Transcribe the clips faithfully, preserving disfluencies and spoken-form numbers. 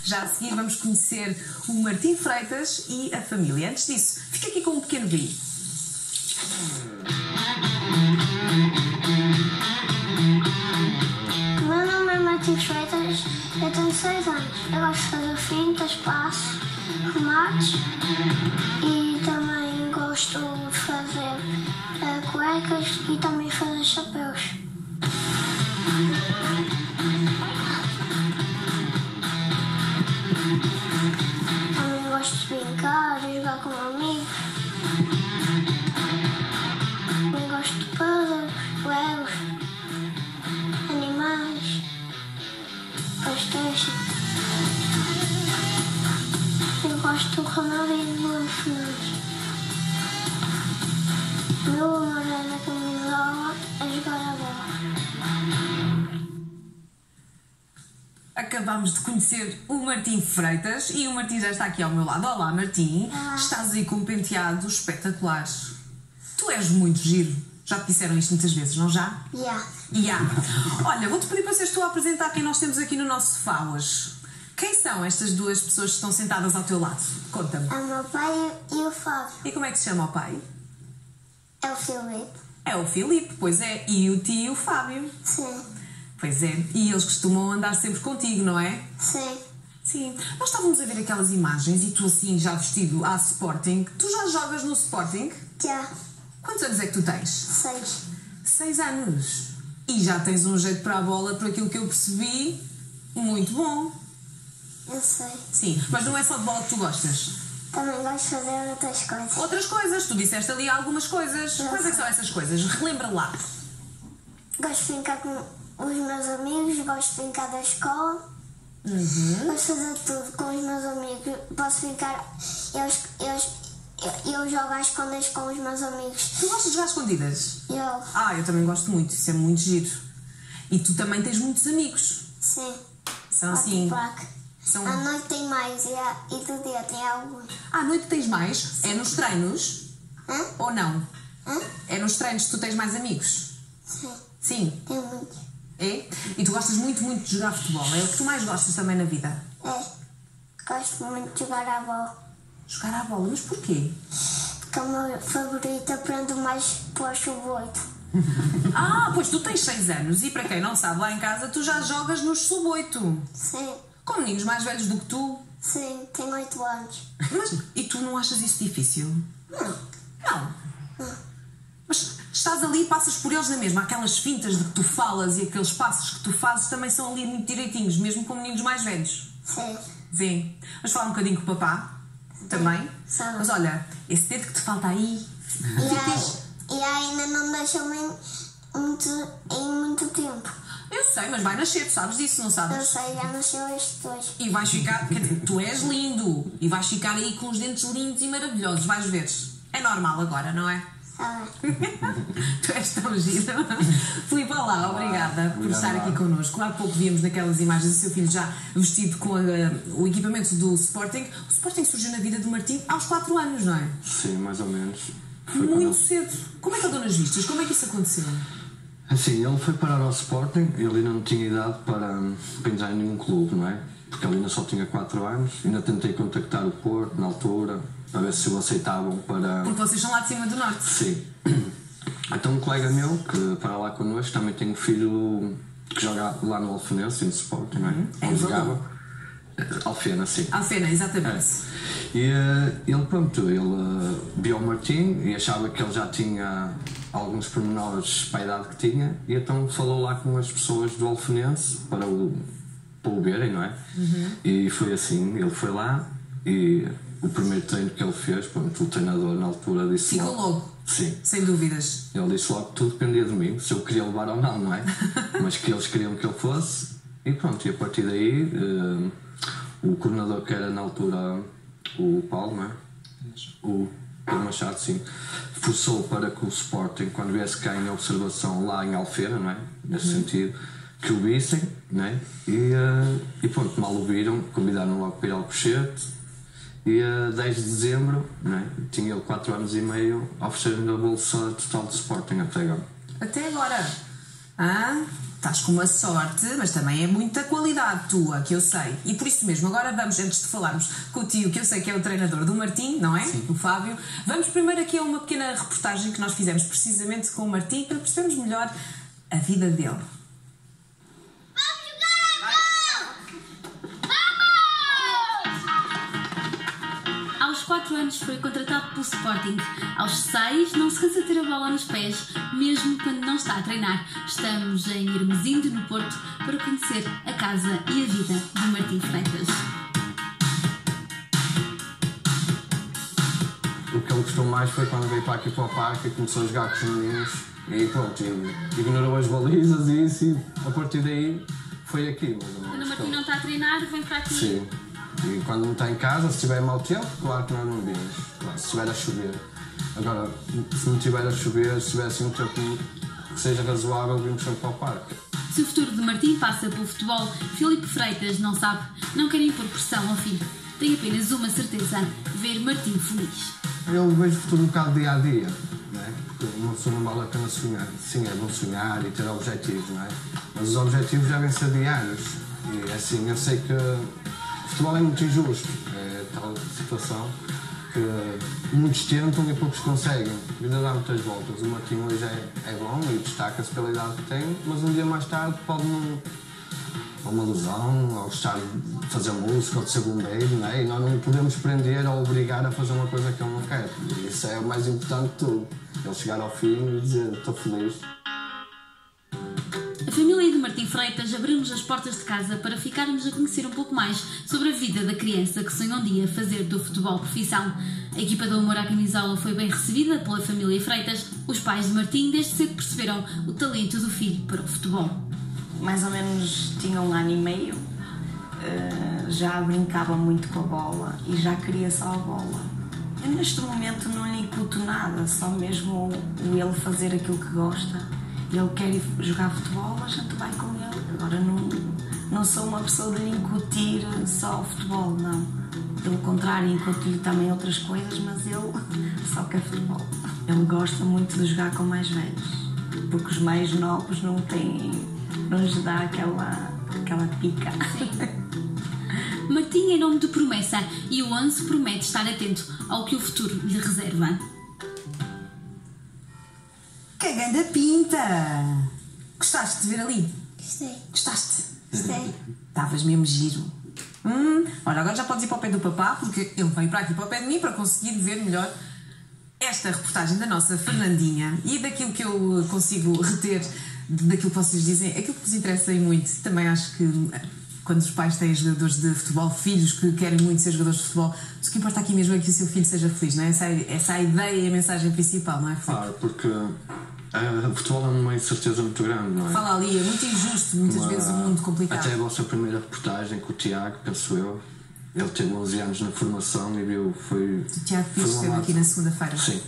Já a seguir vamos conhecer o Martim Freitas e a família. Antes disso, fica aqui com um pequeno vídeo. O meu nome é Martim Freitas, eu tenho seis anos. Eu gosto de fazer fintas, passos, remates e também gosto de fazer uh, cuecas e também fazer chapéus. Também gosto de brincar e jogar com amigos. Também gosto de puzzles, legos, animais, pastéis. Eu gosto do Ronaldinho e do Fernandes. O meu amor é na camisola a jogar a bola. Acabámos de conhecer o Martim Freitas e o Martim já está aqui ao meu lado. Olá, Martim. Olá. Estás aí com um penteado espetacular. Tu és muito giro. Já te disseram isto muitas vezes, não já? Yeah. Yeah. Olha, vou-te pedir para seres tu a apresentar quem nós temos aqui no nosso sofá hoje. Quem são estas duas pessoas que estão sentadas ao teu lado? Conta-me. É o meu pai e o Fábio. E como é que se chama o pai? É o Filipe. É o Filipe, pois é. E o tio Fábio. Sim. Pois é. E eles costumam andar sempre contigo, não é? Sim. Sim. Nós estávamos a ver aquelas imagens e tu assim já vestido à Sporting. Tu já jogas no Sporting? Já. Quantos anos é que tu tens? Seis. Seis anos. E já tens um jeito para a bola, por aquilo que eu percebi, muito bom. Eu sei. Sim, mas não é só de bola que tu gostas. Também gosto de fazer outras coisas. Outras coisas, tu disseste ali algumas coisas. Não Quais é que são essas coisas? Relembra lá. Gosto de brincar com os meus amigos, gosto de brincar da escola. Uhum. Gosto de fazer tudo com os meus amigos. Posso brincar. Eu, eu, eu, eu jogo às escondas com os meus amigos. Tu gostas de jogar escondidas? Eu. Ah, eu também gosto muito, isso é muito giro. E tu também tens muitos amigos. Sim. São assim. Placa. São... À noite tem mais e, a, e do dia tem alguns. À noite tens mais? É nos treinos? Hã? Ou não? Hã? É nos treinos que tu tens mais amigos? Sim. Sim. Tem muitos. É? E tu gostas muito, muito de jogar futebol. É o que tu mais gostas também na vida? É. Gosto muito de jogar à bola. Jogar à bola, mas porquê? Porque é o meu favorito, aprendo mais para o sub oito. Ah, pois tu tens seis anos e para quem não sabe, lá em casa tu já jogas nos sub oito. Sim. Com meninos mais velhos do que tu. Sim, tenho oito anos. Mas, e tu não achas isso difícil? Não. Não. Não. Mas estás ali e passas por eles na mesma. Aquelas fintas de que tu falas e aqueles passos que tu fazes também são ali muito direitinhos, mesmo com meninos mais velhos. Sim. Vê. Vamos falar um bocadinho com o papá também. Sim. Mas olha, esse dedo que te falta aí. E, aí, e ainda não deixou-me muito, em muito tempo. Eu sei, mas vai nascer, tu sabes disso, não Eu sabes? sei, já nasceu este dois. E vais ficar, quer dizer, tu és lindo e vais ficar aí com os dentes lindos e maravilhosos, vais ver. É normal agora, não é? Tá. Tu és tão giro. Filipe, olá, obrigada por Obrigado. estar aqui connosco. Há pouco víamos naquelas imagens o seu filho já vestido com a, o equipamento do Sporting. O Sporting surgiu na vida do Martim aos quatro anos, não é? Sim, mais ou menos. Foi quando Muito ele- cedo. Como é que ele deu nas vistas? Como é que isso aconteceu? Assim, ele foi parar ao Sporting, ele ainda não tinha idade para, para entrar em nenhum clube, não é? Porque ele ainda só tinha quatro anos. Ainda tentei contactar o Porto na altura, para ver se o aceitavam para... Porque vocês são lá de cima do norte. Sim. Então um colega meu, que para lá connosco, também tem um filho que joga lá no Alfenense, no Sporting, não é? É Onde Valor. jogava. Alfena, sim. Alfena, exatamente. E uh, ele, pronto, ele uh, viu o Martim e achava que ele já tinha alguns pormenores para a idade que tinha, e então falou lá com as pessoas do Alfenense para o, para o verem, não é? Uhum. E foi assim, ele foi lá e o primeiro treino que ele fez, pronto, o treinador na altura disse Ficou logo... logo. Sim. Sem dúvidas. Ele disse logo que tudo dependia de mim, se eu queria levar ou não, não é? Mas que eles queriam que eu fosse, e pronto, e a partir daí uh, o coordenador, que era na altura o Paulo, não é? O Pedro Machado, sim, forçou para que o Sporting, quando viesse cá em observação lá em Alfena, não é? Nesse Uhum. sentido, que o vissem, não é? E, uh, e pronto, mal o viram, convidaram logo para ir ao Cochete. E a dez de dezembro, não é? Tinha ele quatro anos e meio, ofereceram-lhe a bolsa total de Sporting até agora. Até agora. Ah? estás com uma sorte, mas também é muita qualidade tua, que eu sei. E por isso mesmo, agora vamos, antes de falarmos com o tio, que eu sei que é o treinador do Martim, não é? Sim. O Fábio. Vamos primeiro aqui a uma pequena reportagem que nós fizemos precisamente com o Martim para percebermos melhor a vida dele. Aos quatro anos foi contratado pelo Sporting. Aos seis não se cansa de ter a bola nos pés, mesmo quando não está a treinar. Estamos em Hermesinde, no Porto, para conhecer a casa e a vida de Martim Freitas. O que ele gostou mais foi quando veio para aqui para o parque e começou a jogar com os meninos e pronto, ignorou as balizas e isso, e a partir daí foi aqui. Quando o Martim não está a treinar, vem para aqui. Sim. E quando não está em casa, se tiver mau tempo, claro que nós não vimos. Se estiver a chover. Agora, se não estiver a chover, se tiver assim um tempo que seja razoável, vimos sempre para o parque. Se o futuro de Martim passa pelo futebol, Filipe Freitas não sabe, não quer impor pressão ao filho. Tem apenas uma certeza, ver Martim feliz. Eu vejo o futuro um bocado dia a dia, não é? Uma pessoa não vale a pena sonhar. Sim, é bom sonhar e ter objetivos, não é? Mas os objetivos devem ser diários. E assim, eu sei que o futebol é muito injusto, é tal situação que muitos tentam e poucos conseguem. A vida dá muitas voltas. O Martim hoje é, é bom e destaca-se pela idade que tem, mas um dia mais tarde pode não. Ou uma lesão, ou estar a fazer música, ou de ser bombeiro, não é? E nós não podemos prender ou obrigar a fazer uma coisa que ele não quer. E isso é o mais importante de tudo. Ele chegar ao fim e dizer: estou feliz. A família de Martim Freitas abriu-nos as portas de casa para ficarmos a conhecer um pouco mais sobre a vida da criança que sonha um dia fazer do futebol profissão. A equipa do Amor à Camisola foi bem recebida pela família Freitas. Os pais de Martim desde cedo perceberam o talento do filho para o futebol. Mais ou menos tinha um ano e meio, já brincava muito com a bola e já queria só a bola. Eu neste momento não lhe incuto nada, só mesmo ele fazer aquilo que gosta. Ele quer ir jogar futebol, a gente vai com ele. Agora não, não sou uma pessoa de lhe incutir só o futebol, não. Pelo contrário, incuto-lhe também outras coisas, mas ele só quer futebol. Ele gosta muito de jogar com mais velhos, porque os mais novos não têm, não lhes dá aquela, aquela pica. Martim é nome de promessa e o onze promete estar atento ao que o futuro lhe reserva. Que grande pinta! Gostaste de ver ali? Gostei. Gostaste? Gostei. Estavas mesmo giro. Hum, olha, agora já podes ir para o pé do papá, porque ele veio para aqui para o pé de mim para conseguir ver melhor esta reportagem da nossa Fernandinha e daquilo que eu consigo reter daquilo que vocês dizem, aquilo que vos interessa muito. Também acho que quando os pais têm jogadores de futebol, filhos que querem muito ser jogadores de futebol, o que importa aqui mesmo é que o seu filho seja feliz, não é? Essa, essa é a ideia e a mensagem principal, não é? Claro, porque o futebol é uma incerteza muito grande, não é? Fala ali, é muito injusto, muitas uma, vezes o mundo complicado. Até a vossa primeira reportagem com o Tiago, penso eu, ele teve onze anos na formação e viu, foi... O Tiago Pires esteve aqui na segunda-feira. Sim,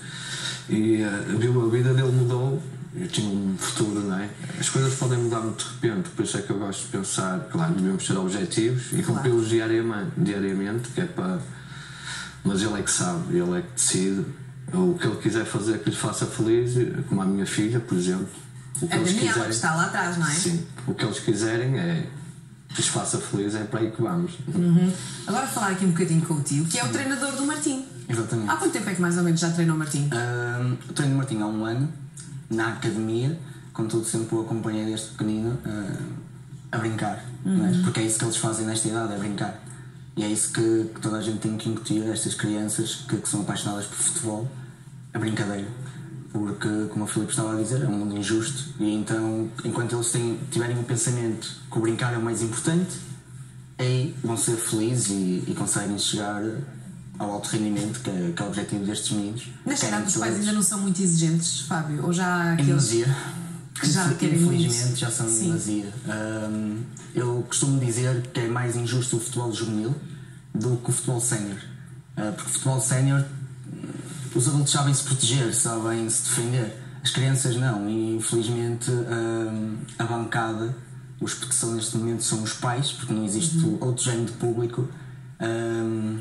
e uh, viu a vida dele mudou. Eu tinha um futuro, não é? As coisas podem mudar muito de repente, por isso é que eu gosto de pensar, claro, devemos ter objetivos e claro. cumpri-los diariamente, diariamente, que é para... Mas ele é que sabe, ele é que decide. O que ele quiser fazer que lhe faça feliz, como a minha filha, por exemplo. O que a eles Daniela quiserem, que está lá atrás, não é? Sim, o que eles quiserem é que lhes faça feliz, é para aí que vamos. Uhum. Agora falar aqui um bocadinho com o tio, que é o treinador do Martim. Exatamente. Há quanto tempo é que mais ou menos já treinou o Martim? Uh, eu treino o Martim há um ano, na academia, contudo sempre o acompanhei desde pequenino uh, a brincar, uhum. não é? Porque é isso que eles fazem nesta idade, é brincar. E é isso que, que toda a gente tem que incutir a estas crianças que, que são apaixonadas por futebol, a brincadeira. Porque, como o Filipe estava a dizer, é um mundo injusto e então, enquanto eles têm, tiverem um pensamento que o brincar é o mais importante, aí vão ser felizes e, e conseguem chegar ao alto rendimento, que é, que é o objetivo destes meninos. Nesta idade os pais ainda não são muito exigentes, Fábio? Ou já há aqueles... Em demasia. Que já querem Infelizmente muito. já são em demasia. Um, eu costumo dizer que é mais injusto o futebol juvenil do que o futebol sénior. Uh, porque o futebol sénior, os adultos sabem se proteger, sabem se defender. As crianças não. E infelizmente um, a bancada, os que são neste momento são os pais, porque não existe uhum. outro género de público. Um,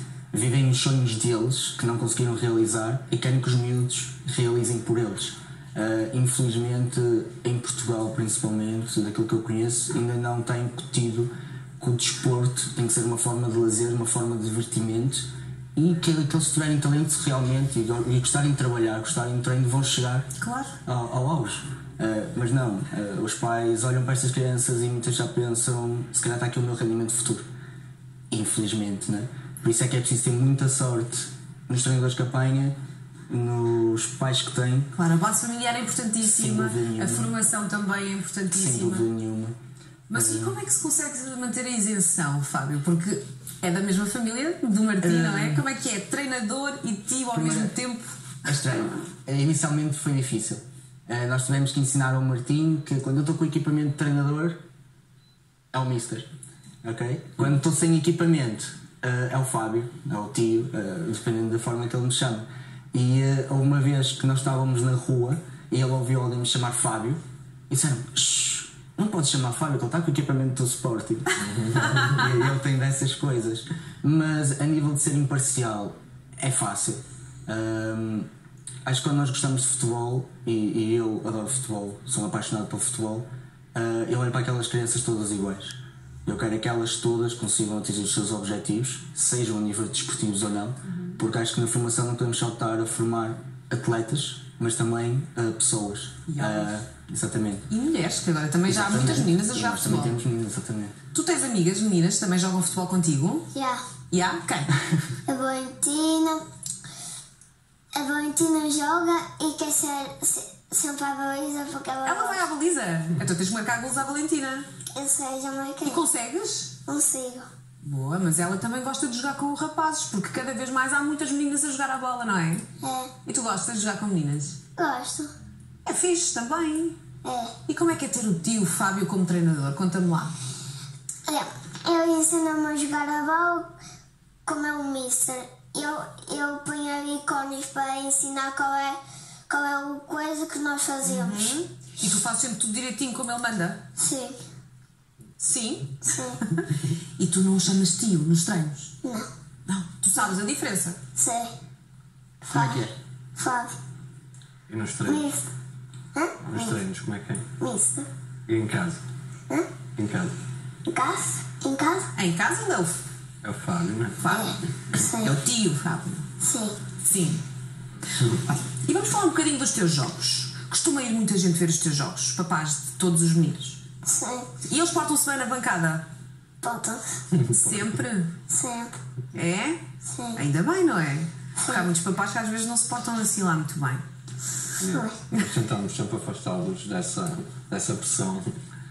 vivem os sonhos deles que não conseguiram realizar e querem que os miúdos realizem por eles. Uh, infelizmente, em Portugal principalmente, daquilo que eu conheço, ainda não tem incutido que o desporto tem que ser uma forma de lazer, uma forma de divertimento, e que aqueles que tiverem talento realmente e, e gostarem de trabalhar, gostarem de treino, vão chegar claro. ao, ao auge. Uh, mas não, uh, os pais olham para estas crianças e muitas já pensam, se calhar está aqui o meu rendimento futuro. Infelizmente, né? Por isso é que é preciso ter muita sorte nos treinadores que apanha, nos pais que têm. Claro, a base familiar é importantíssima, a formação também é importantíssima. Sem dúvida nenhuma. Mas e como é que se consegue manter a isenção, Fábio? Porque é da mesma família do Martim, uh, não é? Como é que é? Treinador e tio ao mesmo tempo? É estranho. Inicialmente foi difícil. Uh, nós tivemos que ensinar ao Martim que quando eu estou com equipamento de treinador é o mister. Okay? Quando estou sem equipamento uh, é o Fábio, é o tio, uh, dependendo da forma que ele me chama. E uh, uma vez que nós estávamos na rua e ele ouviu alguém me chamar Fábio e disseram: não podes chamar Fábio, que ele está com o equipamento do Sporting. E ele tem dessas coisas. Mas a nível de ser imparcial é fácil. Um, acho que quando nós gostamos de futebol, e, e eu adoro futebol, sou apaixonado pelo futebol, uh, eu olho para aquelas crianças todas iguais. Eu quero que elas todas consigam atingir os seus objetivos, sejam a nível desportivos ou não, porque acho que na formação não podemos só estar a formar atletas, mas também uh, pessoas. Uh, exatamente. E mulheres, que agora também exatamente. Já há muitas meninas a jogar Nós futebol. Também temos meninas, exatamente. Tu tens amigas meninas que também jogam futebol contigo? Já. Yeah. Já? Yeah? Quem? A Valentina. A Valentina joga e quer ser, ser sempre à baliza porque ela. Ela vai à baliza? Então tens de marcar golos à Valentina. Eu sei, já marquei. E consegues? Consigo. Boa, mas ela também gosta de jogar com rapazes, porque cada vez mais há muitas meninas a jogar a bola, não é? É. E tu gostas de jogar com meninas? Gosto. É fixe também. É. E como é que é ter o tio Fábio como treinador? Conta-me lá. Olha, ele ensina-me a jogar a bola como é o mister. Eu, eu ponho ali ícones para ensinar qual é, qual é a coisa que nós fazemos. Uhum. E tu fazes sempre tudo direitinho como ele manda? Sim. Sim? Sim. E tu não o chamas tio nos treinos? Não. Não. Tu sabes a diferença? Sei. Como é que é? Fábio. E nos treinos? Mister. Hã? Nos treinos, como é que é? Mister. E em casa? Hã? Em casa? Em casa? Em casa? É em casa ou é o É o Fábio, não é? Fábio? Sim. É o tio Fábio? Sim. Sim. Olha, e vamos falar um bocadinho dos teus jogos. Costuma ir muita gente ver os teus jogos, papás de todos os meninos. Sim. E eles portam-se bem na bancada? Todos. Sempre? Sempre. É? Sim. Ainda bem, não é? Porque há muitos papás que às vezes não se portam assim lá muito bem. Nós tentamos sempre afastá-los dessa, dessa pressão.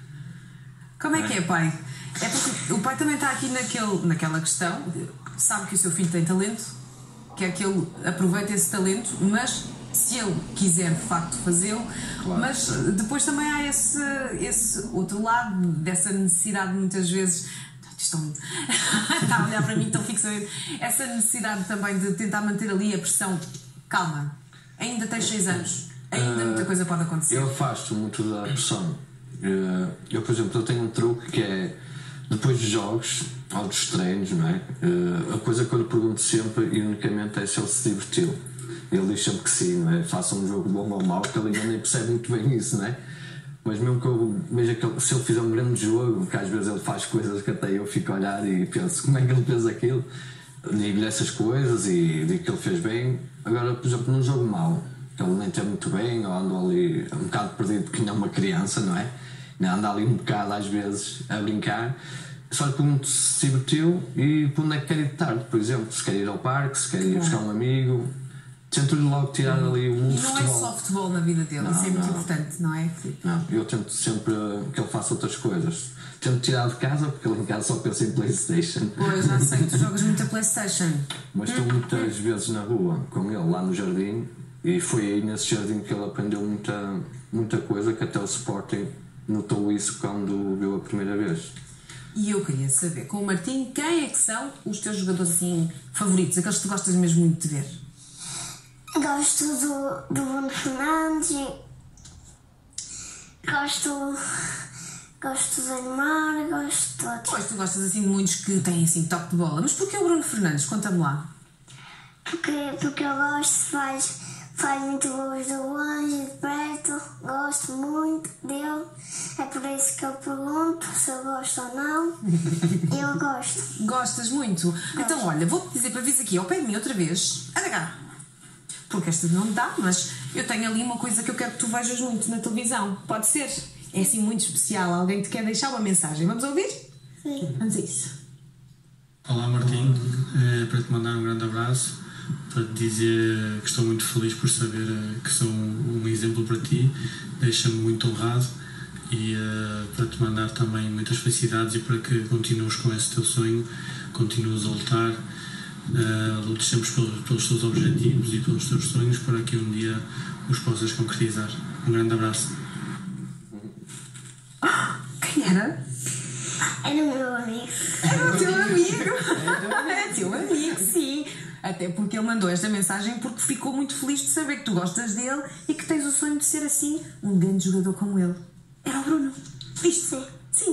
Como é que é, pai? É porque o pai também está aqui naquele, naquela questão, sabe que o seu filho tem talento, quer que ele aproveite esse talento, mas se ele quiser de facto fazê-lo, claro. Mas depois também há esse, esse outro lado dessa necessidade muitas vezes. Estão muito. Está a olhar para mim tão fixamente. Essa necessidade também de tentar manter ali a pressão. Calma, ainda tens seis anos, ainda uh, muita coisa pode acontecer. Eu afasto muito da pressão. Uh, eu, por exemplo, eu tenho um truque que é depois dos jogos ou dos treinos, não é? Uh, a coisa que eu lhe pergunto sempre e unicamente é se ele se divertiu. Ele diz sempre que sim, não é? Faça um jogo bom ou mau, porque ele ainda nem percebe muito bem isso, não é? Mas mesmo que eu veja que ele, se ele fizer um grande jogo, que às vezes ele faz coisas que até eu fico a olhar e penso como é que ele fez aquilo, digo-lhe essas coisas e digo que ele fez bem. Agora, por exemplo, num jogo mau, que ele nem teve muito bem, ou anda ali um bocado perdido porque não é uma criança, não é? Anda ali um bocado às vezes a brincar, só lhe pergunto se se divertiu e para onde é que quer ir de tarde, por exemplo, se quer ir ao parque, se quer ir buscar um amigo. Tento-lhe logo tirar ali o mundo de futebol. E não é só futebol na vida dele, não, isso é muito não. importante, não é? Não, eu tento sempre que ele faça outras coisas. Tento tirar de casa porque ele em casa só pensa em PlayStation. Pois, já sei, tu jogas muito a PlayStation. Mas estou muitas vezes na rua com ele, lá no jardim, e foi aí nesse jardim que ele aprendeu muita, muita coisa, que até o Sporting notou isso quando viu a primeira vez. E eu queria saber, com o Martim, quem é que são os teus jogadores assim favoritos, aqueles que tu gostas mesmo muito de ver? Gosto do, do Bruno Fernandes, gosto, gosto do Neymar, gosto de todos. Pois, tu gostas assim de muitos que têm assim toque de bola, mas porquê o Bruno Fernandes? Conta-me lá. Porque, porque eu gosto, faz, faz muito gols de longe, de perto, gosto muito dele. É por isso que eu pergunto se eu gosto ou não. Eu gosto. Gostas muito? Gosto. Então, olha, vou-te dizer para vir aqui ao pé de mim outra vez. Anda cá. Porque esta não dá, mas eu tenho ali uma coisa que eu quero que tu vejas muito na televisão. Pode ser? É assim muito especial. Alguém te quer deixar uma mensagem. Vamos ouvir? Sim. Vamos a isso. Olá, Martim. É para te mandar um grande abraço. Para te dizer que estou muito feliz por saber que sou um exemplo para ti. Deixa-me muito honrado. E uh, para te mandar também muitas felicidades e para que continues com esse teu sonho. Continues a lutar. Uh, lutes sempre pelos, pelos teus objetivos e pelos teus sonhos para que um dia os possas concretizar. Um grande abraço. Quem era? Era o meu amigo. Era o teu amigo. É teu amigo, sim. Até porque ele mandou esta mensagem porque ficou muito feliz de saber que tu gostas dele e que tens o sonho de ser assim um grande jogador como ele. Era o Bruno. Viste? Sim. Sim.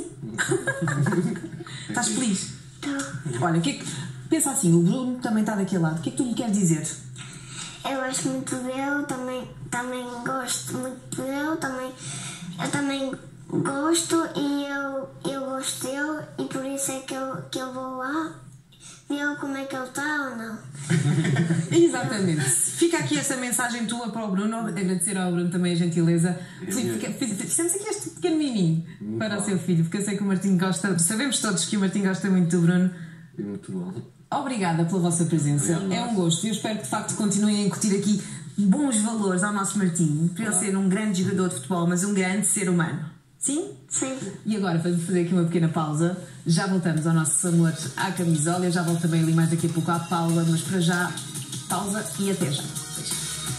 Estás feliz? Tô. Olha, o que é que... pensa assim, o Bruno também está daquele lado. O que é que tu lhe queres dizer? Eu gosto muito dele, também, também gosto muito dele, também, eu também gosto e eu, eu gosto dele e por isso é que eu, que eu vou lá ver como é que ele está ou não. Exatamente. Fica aqui esta mensagem tua para o Bruno, agradecer ao Bruno também a gentileza. Fizemos aqui este pequeno miminho para o seu filho, porque eu sei que o Martim gosta, sabemos todos que o Martim gosta muito do Bruno. É muito bom. Obrigada pela vossa presença. Obrigado. É um gosto e eu espero que de facto continuem a incutir aqui bons valores ao nosso Martim, para ele ser um grande jogador de futebol, mas um grande ser humano. Sim? Sim. E agora vamos fazer aqui uma pequena pausa. Já voltamos ao nosso amor à camisola. Eu já volto também ali mais daqui a pouco à Paula, mas para já, pausa e até já. Beijo.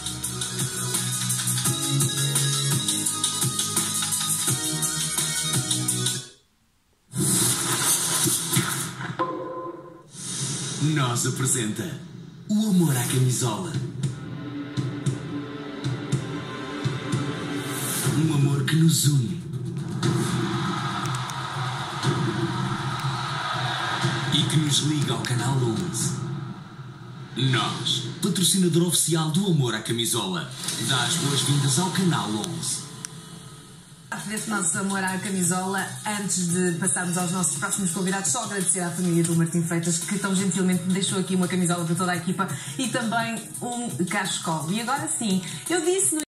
Nós apresenta o amor à camisola. Um amor que nos une. E que nos liga ao Canal onze. Nós, patrocinador oficial do amor à camisola, dá as boas-vindas ao Canal onze. Desse nosso amor à camisola, antes de passarmos aos nossos próximos convidados, só agradecer à família do Martim Freitas que tão gentilmente deixou aqui uma camisola para toda a equipa e também um cachecol. E agora sim, eu disse no